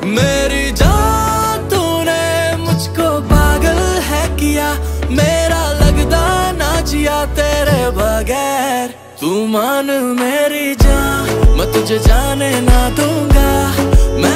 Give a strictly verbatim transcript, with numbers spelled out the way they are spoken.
मेरी जान तूने मुझको पागल है किया, मेरा लगदा ना जिया तेरे बगैर। तू मान मेरी जान, मैं तुझे जाने ना दूंगा। मैं